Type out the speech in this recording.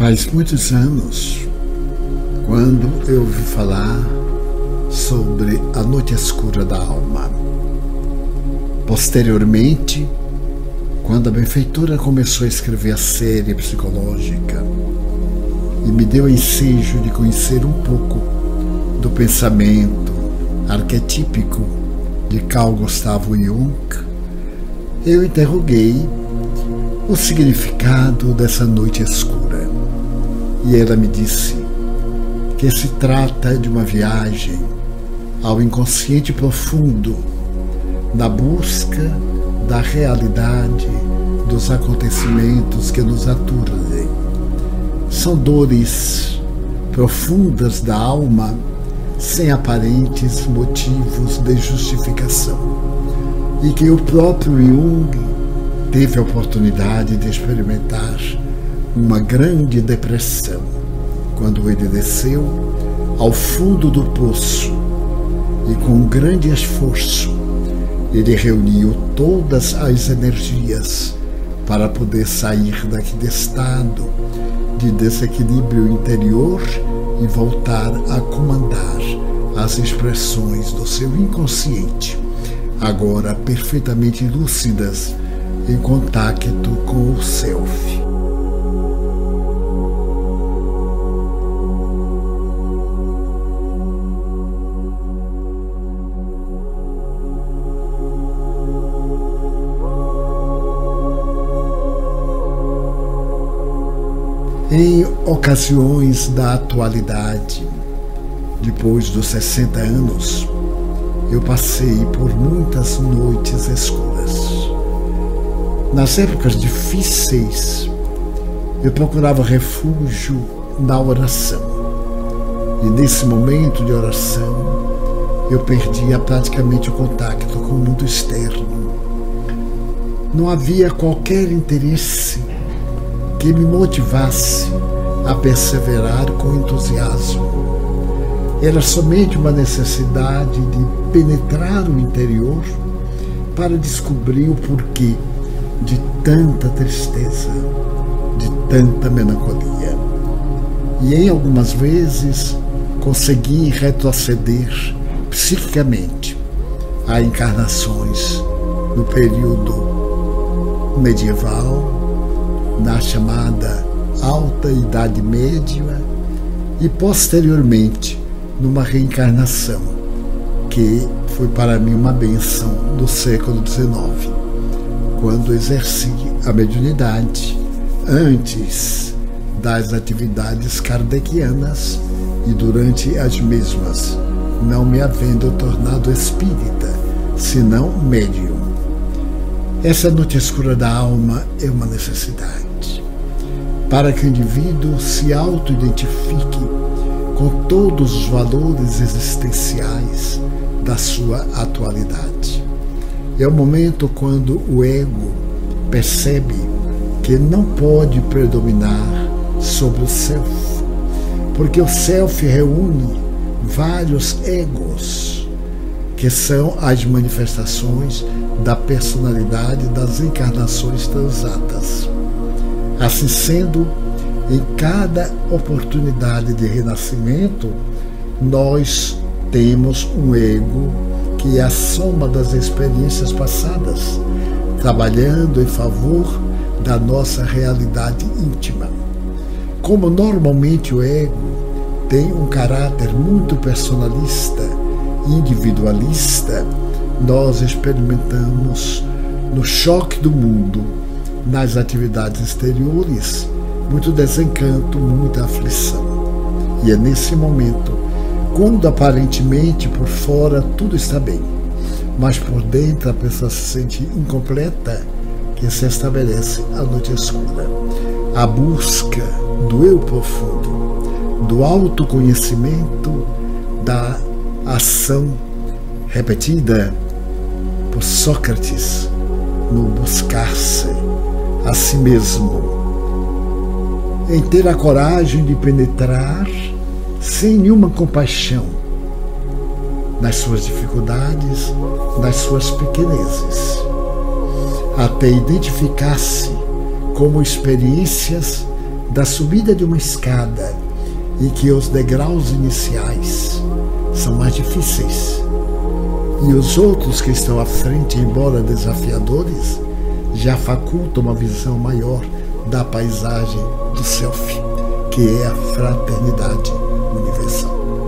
Faz muitos anos, quando eu ouvi falar sobre a noite escura da alma. Posteriormente, quando a benfeitora começou a escrever a série psicológica e me deu o ensejo de conhecer um pouco do pensamento arquetípico de Carl Gustav Jung, eu interroguei o significado dessa noite escura. E ela me disse que se trata de uma viagem ao inconsciente profundo, na busca da realidade dos acontecimentos que nos aturdem. São dores profundas da alma, sem aparentes motivos de justificação, e que o próprio Jung teve a oportunidade de experimentar uma grande depressão quando ele desceu ao fundo do poço e, com um grande esforço, ele reuniu todas as energias para poder sair daquele estado de desequilíbrio interior e voltar a comandar as expressões do seu inconsciente, agora perfeitamente lúcidas, em contato com o self. Em ocasiões da atualidade, depois dos 60 anos, eu passei por muitas noites escuras. Nas épocas difíceis, eu procurava refúgio na oração. E nesse momento de oração, eu perdia praticamente o contato com o mundo externo. Não havia qualquer interesse que me motivasse a perseverar com entusiasmo. Era somente uma necessidade de penetrar o interior para descobrir o porquê de tanta tristeza, de tanta melancolia. E em algumas vezes consegui retroceder psiquicamente a encarnações no período medieval, na chamada Alta Idade Média e posteriormente numa reencarnação que foi para mim uma bênção do século XIX, quando exerci a mediunidade antes das atividades kardecianas e durante as mesmas, não me havendo tornado espírita, senão médium. Essa noite escura da alma é uma necessidade para que o indivíduo se auto-identifique com todos os valores existenciais da sua atualidade. É o momento quando o ego percebe que não pode predominar sobre o self, porque o self reúne vários egos, que são as manifestações da personalidade das encarnações transatas. Assim sendo, em cada oportunidade de renascimento, nós temos um ego que é a soma das experiências passadas, trabalhando em favor da nossa realidade íntima. Como normalmente o ego tem um caráter muito personalista e individualista, nós experimentamos no choque do mundo, nas atividades exteriores, muito desencanto, muita aflição. E é nesse momento, quando aparentemente por fora tudo está bem, mas por dentro a pessoa se sente incompleta, que se estabelece a noite escura. A busca do eu profundo, do autoconhecimento, da ação repetida por Sócrates no buscar-se a si mesmo, em ter a coragem de penetrar sem nenhuma compaixão nas suas dificuldades, nas suas pequenezes, até identificar-se como experiências da subida de uma escada em que os degraus iniciais são mais difíceis e os outros que estão à frente, embora desafiadores, já facultam uma visão maior da paisagem do self, que é a fraternidade universal.